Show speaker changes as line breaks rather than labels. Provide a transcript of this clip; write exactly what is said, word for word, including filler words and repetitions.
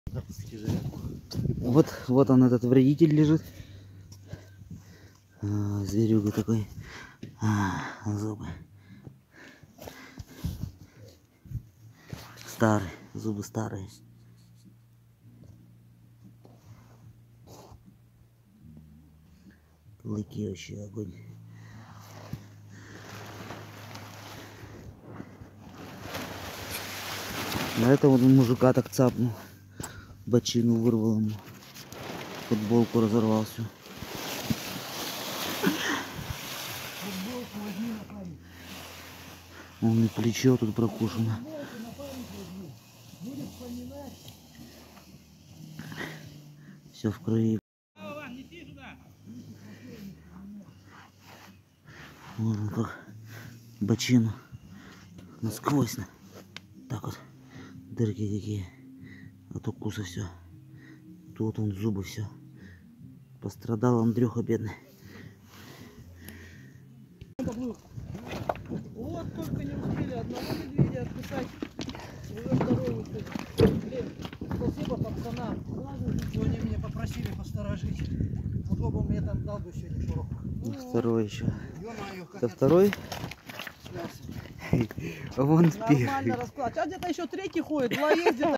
Вот, вот он, этот вредитель лежит. А, зверюга такой. А, зубы. Старые, зубы старые. Клыки вообще огонь. На это вот мужика так цапнул. Бочину вырвал ему. Футболку разорвал всю. Он и плечо тут прокушено. Все в крови. Вот он как бочину насквозь. Так вот. Дырки какие. От укуса все. Тут он зубы все. Пострадал Андрюха бедный.
Вот только не успели одного медведя отписать. Уже второй успели. Блин, спасибо пацанам. Сегодня меня попросили посторожить. Вот бы мне там дал бы сегодня шорох.
Ну, второй еще. Это
это
второй? Вон первый.
Нормально расклад. А где-то еще третий ходит. Два есть где-то.